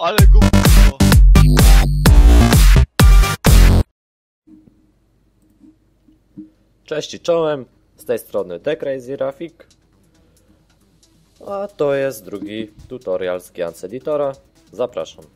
Ale gówno. Cześć i czołem, z tej strony TheCrazy Rafik, a to jest drugi tutorial z Giants Editora. Zapraszam.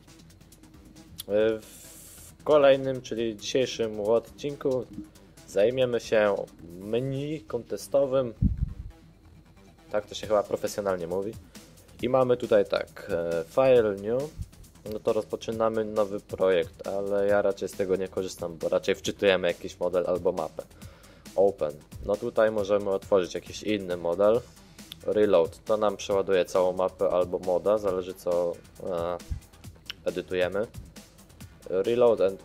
W kolejnym, czyli dzisiejszym odcinku zajmiemy się menu kontestowym. Tak to się chyba profesjonalnie mówi. I mamy tutaj tak, file new, no to rozpoczynamy nowy projekt, ale ja raczej z tego nie korzystam, bo raczej wczytujemy jakiś model albo mapę. Open. No tutaj możemy otworzyć jakiś inny model. Reload. To nam przeładuje całą mapę albo moda, zależy co edytujemy. Reload and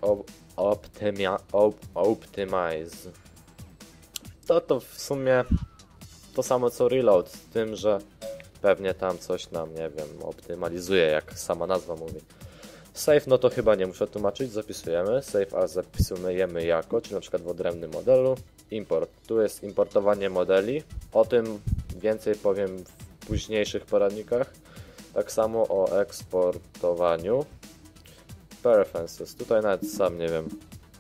optimize. To w sumie to samo co reload, z tym, że pewnie tam coś nam, nie wiem, optymalizuje, jak sama nazwa mówi. Save, no to chyba nie muszę tłumaczyć, zapisujemy. Save as zapisujemy jako, czyli na przykład w odrębnym modelu. Import, tu jest importowanie modeli, o tym więcej powiem w późniejszych poradnikach. Tak samo o eksportowaniu. Preferences, tutaj nawet sam nie wiem.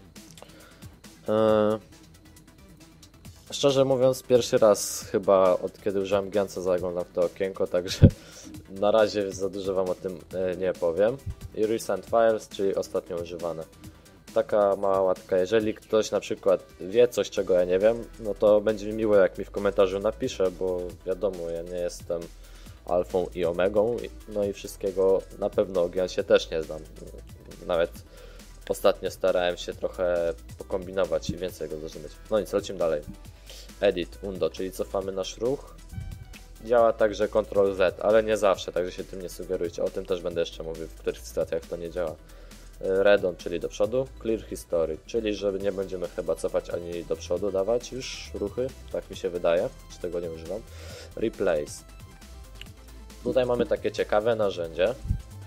Szczerze mówiąc, pierwszy raz chyba od kiedy użyłem Giantsa zaglądam w to okienko, także na razie za dużo wam o tym nie powiem. I recent files, czyli ostatnio używane. Taka mała łatka, jeżeli ktoś na przykład wie coś, czego ja nie wiem, no to będzie mi miło, jak mi w komentarzu napisze, bo wiadomo, ja nie jestem alfą i omegą, no i wszystkiego na pewno o Giantsie też nie znam. Nawet ostatnio starałem się trochę pokombinować i więcej go zrozumieć. No nic, lecimy dalej. Edit, undo, czyli cofamy nasz ruch. Działa także Ctrl Z, ale nie zawsze, także się tym nie sugerujcie. O tym też będę jeszcze mówił, w których sytuacjach to nie działa. Redon, czyli do przodu. Clear History, czyli że nie będziemy chyba cofać ani do przodu dawać już ruchy, tak mi się wydaje, czy tego nie używam. Replace. Tutaj mamy takie ciekawe narzędzie.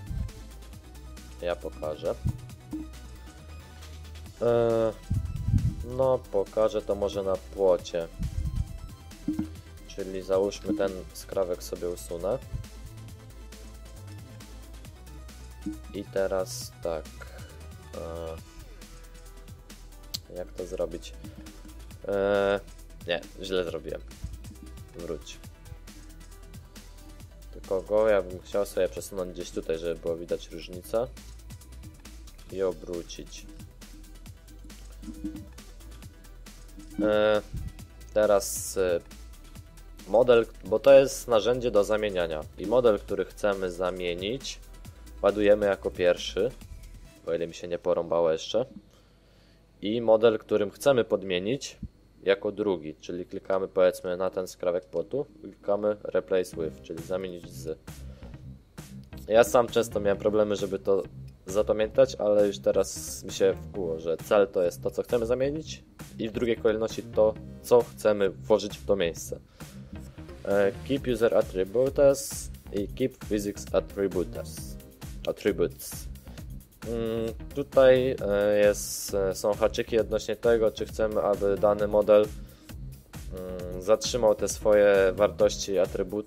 Ja pokażę. No, pokażę to może na płocie. Czyli załóżmy ten skrawek sobie usunę. I teraz tak. Jak to zrobić? Nie, źle zrobiłem. Wróć. Tylko go ja bym chciał sobie przesunąć gdzieś tutaj, żeby było widać różnicę. I obrócić. Teraz model, bo to jest narzędzie do zamieniania. I model, który chcemy zamienić, ładujemy jako pierwszy, o ile mi się nie porąbało jeszcze. I model, którym chcemy podmienić, jako drugi, czyli klikamy powiedzmy na ten skrawek płotu, klikamy replace with, czyli zamienić z. Ja sam często miałem problemy, żeby to zapamiętać, ale już teraz mi się wkuło, że cel to jest to, co chcemy zamienić i w drugiej kolejności to, co chcemy włożyć w to miejsce. Keep user attributes i keep physics attributes. Tutaj są haczyki odnośnie tego, czy chcemy, aby dany model zatrzymał te swoje wartości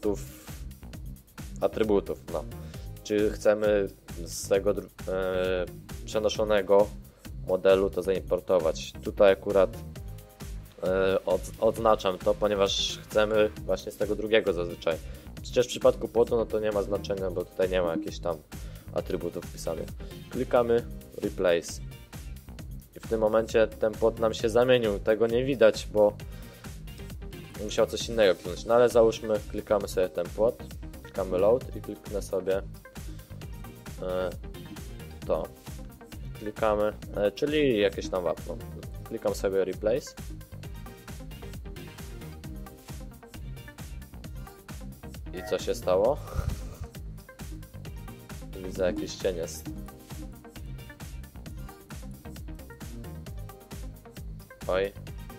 atrybutów, no. Czy chcemy z tego przenoszonego modelu to zaimportować. Tutaj akurat odznaczam to, ponieważ chcemy właśnie z tego drugiego zazwyczaj. Przecież w przypadku płotu no to nie ma znaczenia, bo tutaj nie ma jakichś tam atrybutów wpisanych. Klikamy replace. I w tym momencie ten płot nam się zamienił. Tego nie widać, bo musiał coś innego kliknąć. No ale załóżmy, klikamy sobie ten płot, klikamy load i kliknę sobie to. Klikamy, czyli jakieś tam wapno. Klikam sobie replace. I co się stało? Widzę jakiś cień jest. Oj.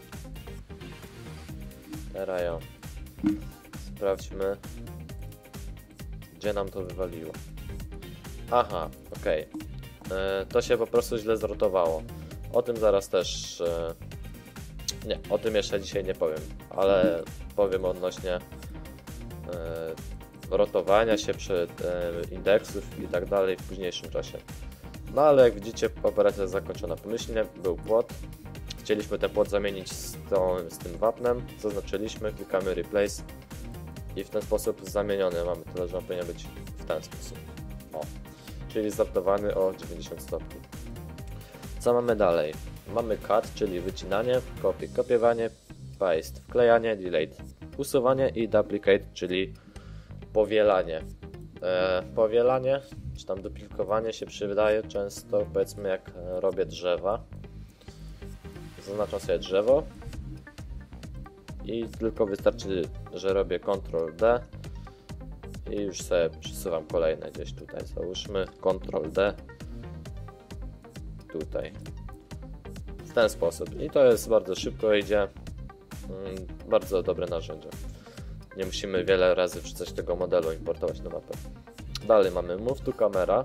Teraz ją. Sprawdźmy, gdzie nam to wywaliło. Aha, okej. To się po prostu źle zrotowało. O tym zaraz też... Nie, o tym jeszcze dzisiaj nie powiem, ale powiem odnośnie rotowania się indeksów i tak dalej w późniejszym czasie. No ale jak widzicie, operacja jest zakończona pomyślnie, był płot. Chcieliśmy ten płot zamienić z tym wapnem, zaznaczyliśmy, klikamy replace i w ten sposób zamieniony mamy, tyle że on powinien być w ten sposób. O, czyli zadaptowany o 90 stopni. Co mamy dalej? Mamy cut, czyli wycinanie, copy, kopiowanie, paste, wklejanie, delete, usuwanie i duplicate, czyli powielanie. Powielanie, czy tam duplikowanie się przydaje często, powiedzmy jak robię drzewa. Zaznaczam sobie drzewo i tylko wystarczy, że robię Ctrl D i już sobie przesuwam kolejne gdzieś tutaj. Załóżmy Ctrl D tutaj. W ten sposób. I to jest bardzo szybko idzie. Bardzo dobre narzędzie. Nie musimy wiele razy wrzucać tego modelu, importować na mapę. Dalej mamy Move to Camera.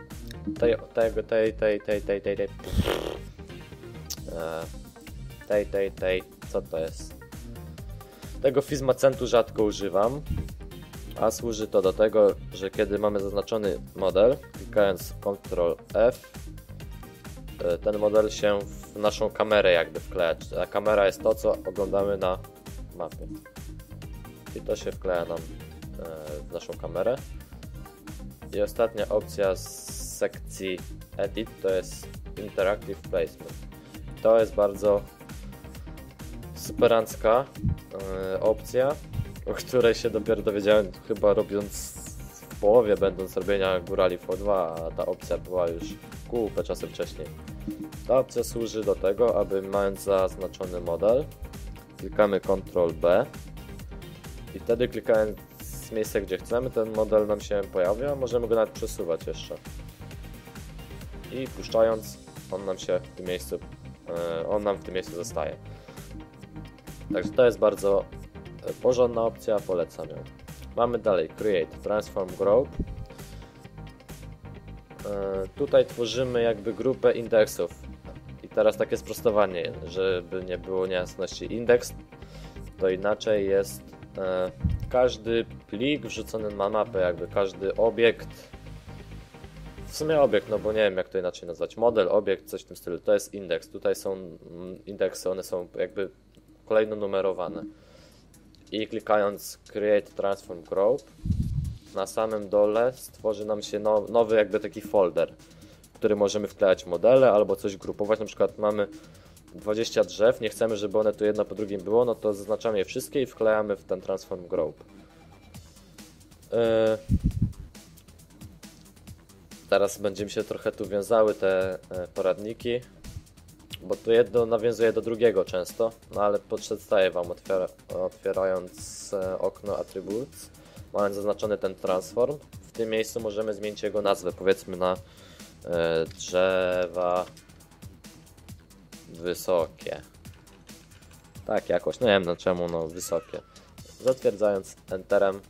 Co to jest? Tego Fizmacentu rzadko używam, a służy to do tego, że kiedy mamy zaznaczony model, klikając Ctrl F, ten model się w naszą kamerę jakby wkleja, a kamera jest to, co oglądamy na mapie. I to się wkleja nam w naszą kamerę. I ostatnia opcja z sekcji Edit to jest Interactive Placement. To jest bardzo superancka opcja, o której się dopiero dowiedziałem chyba robiąc w połowie, będąc robienia Górali V2, a ta opcja była już kupę czasu wcześniej. Ta opcja służy do tego, aby mając zaznaczony model, klikamy Ctrl B i wtedy klikając w miejsce, gdzie chcemy, ten model nam się pojawia, możemy go nawet przesuwać jeszcze. I puszczając, on nam w tym miejscu zostaje. Także to jest bardzo porządna opcja, polecam ją. Mamy dalej Create, Transform Group. Tutaj tworzymy jakby grupę indeksów. I teraz takie sprostowanie, żeby nie było niejasności. Indeks to inaczej jest każdy plik wrzucony na mapę, jakby każdy obiekt. W sumie obiekt, no bo nie wiem jak to inaczej nazwać. Model, obiekt, coś w tym stylu. To jest indeks. Tutaj są indeksy, one są jakby kolejno numerowane. I klikając Create Transform Group, na samym dole stworzy nam się nowy jakby taki folder, w który możemy wklejać modele albo coś grupować. Na przykład mamy 20 drzew, nie chcemy, żeby one tu jedno po drugim było, no to zaznaczamy je wszystkie i wklejamy w ten Transform Group. Teraz będziemy się trochę tu wiązały te poradniki, bo to jedno nawiązuje do drugiego często, no ale przedstawię Wam otwierając okno Attributes, mając zaznaczony ten transform. W tym miejscu możemy zmienić jego nazwę, powiedzmy na drzewa wysokie. Tak jakoś, no nie wiem na czemu, no wysokie. Zatwierdzając Enterem,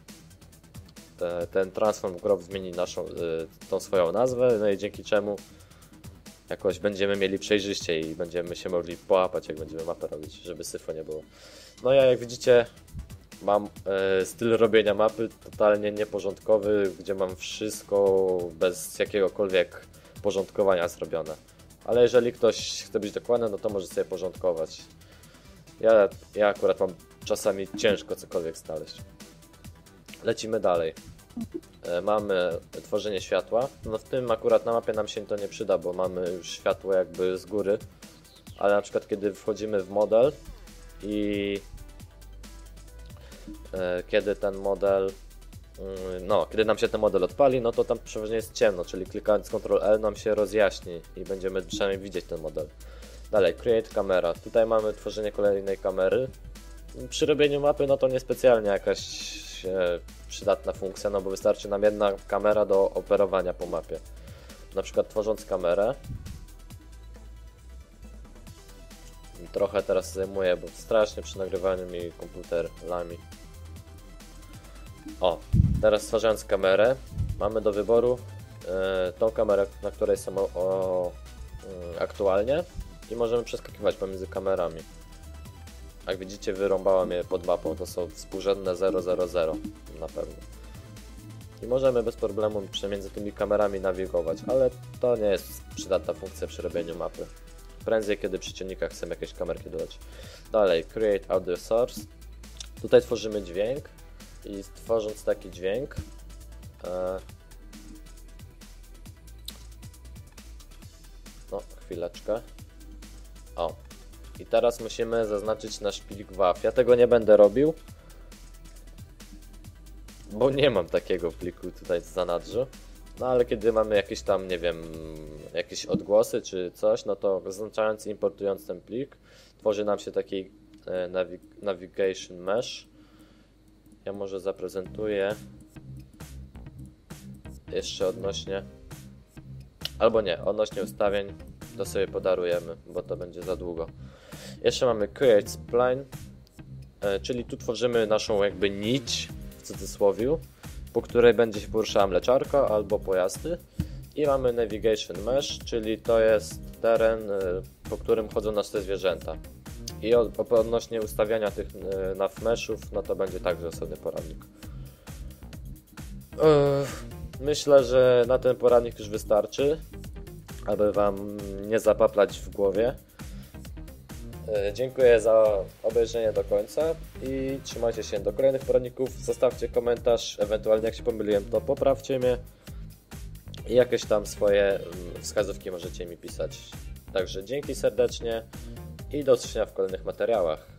ten Transform Group zmieni tą swoją nazwę, no i dzięki czemu jakoś będziemy mieli przejrzyście i będziemy się mogli połapać, jak będziemy mapę robić, żeby syfu nie było. No ja jak widzicie mam styl robienia mapy totalnie nieporządkowy, gdzie mam wszystko bez jakiegokolwiek porządkowania zrobione. Ale jeżeli ktoś chce być dokładny, no to może sobie porządkować. Ja akurat mam czasami ciężko cokolwiek znaleźć. Lecimy dalej. Mamy tworzenie światła. No w tym akurat na mapie nam się to nie przyda, bo mamy już światło jakby z góry. Ale na przykład kiedy wchodzimy w model i kiedy ten model, kiedy nam się ten model odpali, no to tam przeważnie jest ciemno, czyli klikając Ctrl L nam się rozjaśni i będziemy przynajmniej widzieć ten model. Dalej, Create Camera. Tutaj mamy tworzenie kolejnej kamery. Przy robieniu mapy, no to niespecjalnie jakaś przydatna funkcja, no bo wystarczy nam jedna kamera do operowania po mapie. Na przykład tworząc kamerę. Trochę teraz zajmuję, bo strasznie przy nagrywaniu mi komputer lami. O, teraz stwarzając kamerę, mamy do wyboru tą kamerę, na której są aktualnie i możemy przeskakiwać pomiędzy kamerami. Jak widzicie, wyrąbała mnie pod mapą, to są współrzędne 000 na pewno. i możemy bez problemu pomiędzy tymi kamerami nawigować, ale to nie jest przydatna funkcja przy robieniu mapy. Prędzej, kiedy przy ciągnikach chcemy jakieś kamerki dodać. Dalej, Create Audio Source. Tutaj tworzymy dźwięk i tworząc taki dźwięk no, chwileczkę. O. I teraz musimy zaznaczyć nasz plik WAV. Ja tego nie będę robił, bo nie mam takiego pliku tutaj w zanadrzu. No ale kiedy mamy jakieś tam, nie wiem, jakieś odgłosy czy coś, no to zaznaczając i importując ten plik, tworzy nam się taki navigation mesh. Ja może zaprezentuję jeszcze odnośnie, albo nie, odnośnie ustawień to sobie podarujemy, bo to będzie za długo. Jeszcze mamy create spline, czyli tu tworzymy naszą jakby nić, w cudzysłowie, po której będzie się poruszała mleczarka albo pojazdy. I mamy navigation mesh, czyli to jest teren, po którym chodzą nasze zwierzęta. I odnośnie ustawiania tych nav meshów, no to będzie także osobny poradnik. Myślę, że na ten poradnik już wystarczy, aby Wam nie zapaplać w głowie. Dziękuję za obejrzenie do końca i trzymajcie się do kolejnych poradników. Zostawcie komentarz, ewentualnie jak się pomyliłem, to poprawcie mnie i jakieś tam swoje wskazówki możecie mi pisać. Także dzięki serdecznie i do usłyszenia w kolejnych materiałach.